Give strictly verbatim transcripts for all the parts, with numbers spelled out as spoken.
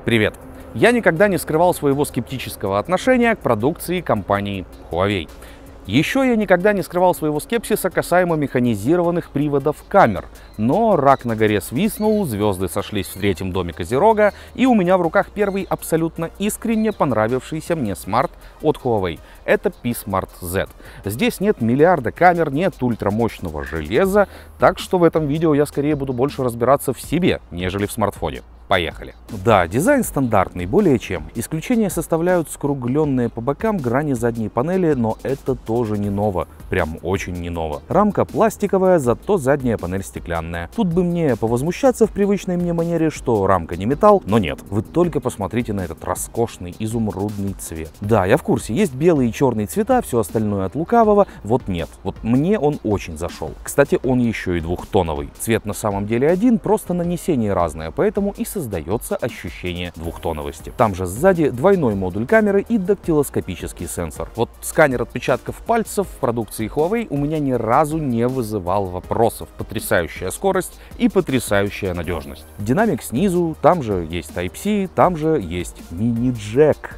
Привет! Я никогда не скрывал своего скептического отношения к продукции компании Huawei. Еще я никогда не скрывал своего скепсиса касаемо механизированных приводов камер. Но рак на горе свистнул, звезды сошлись в третьем доме Козерога, и у меня в руках первый абсолютно искренне понравившийся мне смарт от Huawei. Это P Smart Z. Здесь нет миллиарда камер, нет ультрамощного железа, так что в этом видео я скорее буду больше разбираться в себе, нежели в смартфоне. Поехали. Да, дизайн стандартный, более чем. Исключения составляют скругленные по бокам грани задней панели, но это тоже не ново. Прям очень не ново. Рамка пластиковая, зато задняя панель стеклянная. Тут бы мне повозмущаться в привычной мне манере, что рамка не металл, но нет. Вы только посмотрите на этот роскошный изумрудный цвет. Да, я в курсе, есть белые и черные цвета, все остальное от лукавого. Вот нет. Вот мне он очень зашел. Кстати, он еще и двухтоновый. Цвет на самом деле один, просто нанесение разное, поэтому и создается ощущение двухтоновости. Там же сзади двойной модуль камеры и дактилоскопический сенсор. Вот сканер отпечатков пальцев в продукции Huawei у меня ни разу не вызывал вопросов. Потрясающая скорость и потрясающая надежность. Динамик снизу, там же есть Type-C, там же есть мини-джек.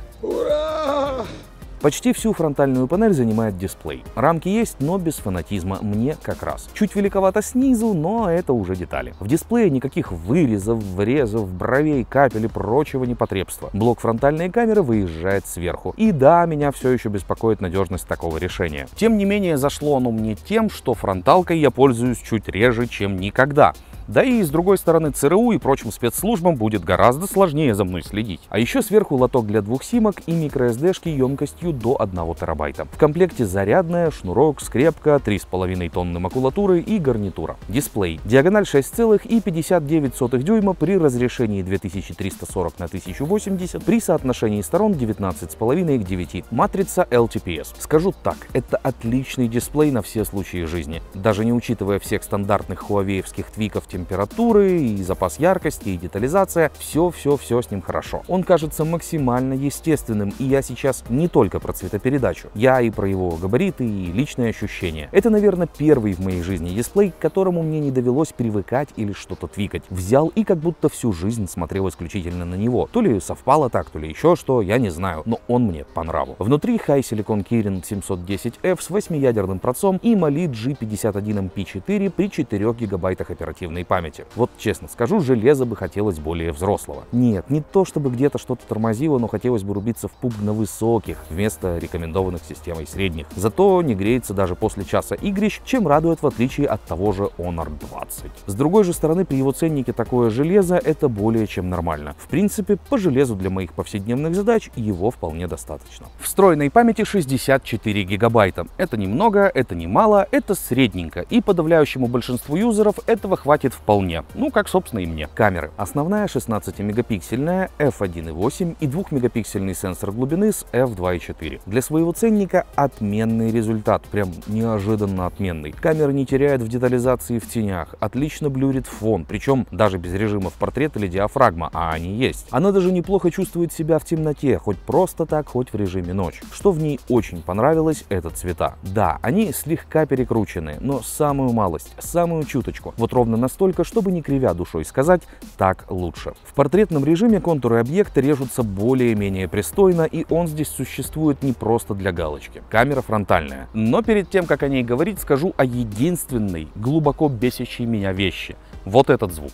Ура! Почти всю фронтальную панель занимает дисплей. Рамки есть, но без фанатизма, мне как раз. Чуть великовато снизу, но это уже детали. В дисплее никаких вырезов, врезов, бровей, капель и прочего непотребства. Блок фронтальной камеры выезжает сверху. И да, меня все еще беспокоит надежность такого решения. Тем не менее, зашло оно мне тем, что фронталкой я пользуюсь чуть реже, чем никогда. Да и с другой стороны, ЦРУ и прочим спецслужбам будет гораздо сложнее за мной следить. А еще сверху лоток для двух симок и microSD-шки емкостью до одного терабайта. В комплекте зарядная, шнурок, скрепка, три с половиной тонны макулатуры и гарнитура. Дисплей. Диагональ шесть целых пятьдесят девять сотых дюйма при разрешении две тысячи триста сорок на тысячу восемьдесят при соотношении сторон девятнадцать с половиной к девяти. Матрица эл ти пи эс. Скажу так, это отличный дисплей на все случаи жизни. Даже не учитывая всех стандартных хуавеевских твиков, температуры, и запас яркости, и детализация, все-все-все с ним хорошо. Он кажется максимально естественным, и я сейчас не только про цветопередачу, я и про его габариты и личные ощущения. Это, наверное, первый в моей жизни дисплей, к которому мне не довелось привыкать или что-то твикать. Взял и как будто всю жизнь смотрел исключительно на него. То ли совпало так, то ли еще что, я не знаю, но он мне по нраву. Внутри High Silicon Kirin семьсот десять эф с восьмиядерным процессором и Mali джи пятьдесят один эм пи четыре при четырёх гигабайтах оперативной памяти. Вот честно скажу, железа бы хотелось более взрослого. Нет, не то чтобы где-то что-то тормозило, но хотелось бы рубиться в пуг на высоких, вместо рекомендованных системой средних. Зато не греется даже после часа игрищ, чем радует в отличие от того же Honor двадцать. С другой же стороны, при его ценнике такое железо это более чем нормально. В принципе, по железу для моих повседневных задач его вполне достаточно. Встроенной памяти шестьдесят четыре гигабайта. Это немного, это не мало, это средненько. И подавляющему большинству юзеров этого хватит вполне. Ну, как, собственно, и мне. Камеры. Основная шестнадцатимегапиксельная эф один и восемь и двухмегапиксельный сенсор глубины с эф два и четыре. Для своего ценника отменный результат. Прям неожиданно отменный. Камера не теряет в детализации в тенях. Отлично блюрит фон. Причем даже без режимов портрет или диафрагма, а они есть. Она даже неплохо чувствует себя в темноте. Хоть просто так, хоть в режиме ночь. Что в ней очень понравилось, это цвета. Да, они слегка перекручены, но самую малость, самую чуточку. Вот ровно настолько, чтобы не кривя душой сказать, так лучше. В портретном режиме контуры объекта режутся более-менее пристойно, и он здесь существует не просто для галочки. Камера фронтальная. Но перед тем, как о ней говорить, скажу о единственной, глубоко бесящей меня вещи. Вот этот звук.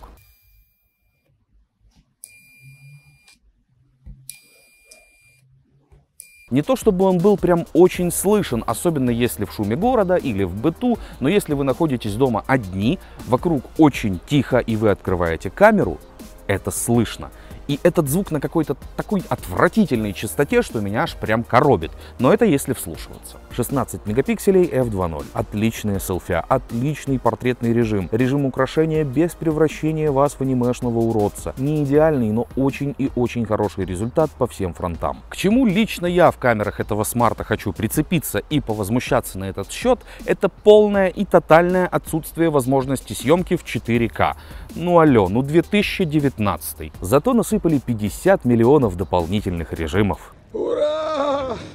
Не то чтобы он был прям очень слышен, особенно если в шуме города или в быту, но если вы находитесь дома одни, вокруг очень тихо и вы открываете камеру, это слышно. И этот звук на какой-то такой отвратительной частоте, что меня аж прям коробит. Но это если вслушиваться. шестнадцать мегапикселей эф два ноль. Отличная селфи, отличный портретный режим. Режим украшения без превращения вас в анимешного уродца. Не идеальный, но очень и очень хороший результат по всем фронтам. К чему лично я в камерах этого смарта хочу прицепиться и повозмущаться на этот счет, это полное и тотальное отсутствие возможности съемки в четыре ка. Ну алло, ну две тысячи девятнадцатый. Зато насыпали пятьдесят миллионов дополнительных режимов. Ура!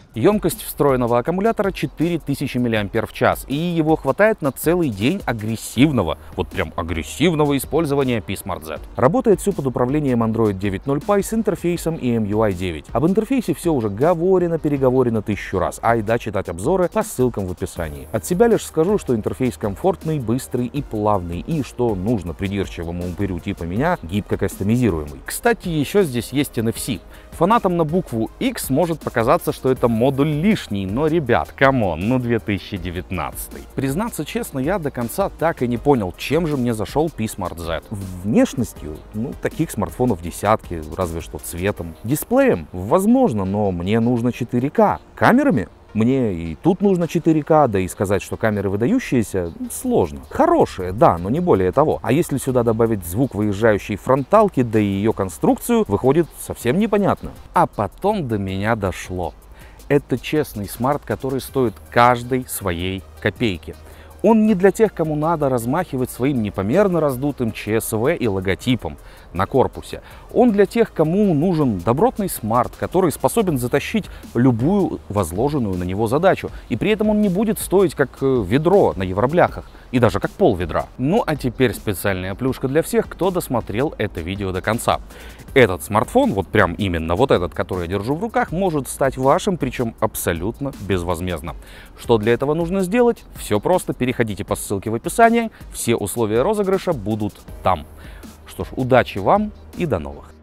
Емкость встроенного аккумулятора четыре тысячи миллиампер час, и его хватает на целый день агрессивного, вот прям агрессивного использования пи смарт зет. Работает все под управлением Android девять ноль пай с интерфейсом и эм ю ай девять. Об интерфейсе все уже говорено, переговорено тысячу раз, айда читать обзоры по ссылкам в описании. От себя лишь скажу, что интерфейс комфортный, быстрый и плавный, и что нужно придирчивому упырю типа меня, гибко кастомизируемый. Кстати, еще здесь есть эн эф си. Фанатам на букву X может показаться, что это модуль лишний, но, ребят, камон, ну две тысячи девятнадцатый. Признаться честно, я до конца так и не понял, чем же мне зашел пи смарт зет. Внешностью, ну, таких смартфонов десятки, разве что цветом. Дисплеем, возможно, но мне нужно четыре ка. Камерами? Мне и тут нужно четыре ка, да и сказать, что камеры выдающиеся, сложно. Хорошие, да, но не более того. А если сюда добавить звук выезжающей фронталки, да и ее конструкцию, выходит совсем непонятно. А потом до меня дошло. Это честный смарт, который стоит каждой своей копейки. Он не для тех, кому надо размахивать своим непомерно раздутым ЧСВ и логотипом на корпусе. Он для тех, кому нужен добротный смарт, который способен затащить любую возложенную на него задачу. И при этом он не будет стоить как ведро на евробляхах. И даже как пол ведра. Ну а теперь специальная плюшка для всех, кто досмотрел это видео до конца. Этот смартфон, вот прям именно вот этот, который я держу в руках, может стать вашим, причем абсолютно безвозмездно. Что для этого нужно сделать? Все просто, переходите по ссылке в описании, все условия розыгрыша будут там. Что ж, удачи вам и до новых!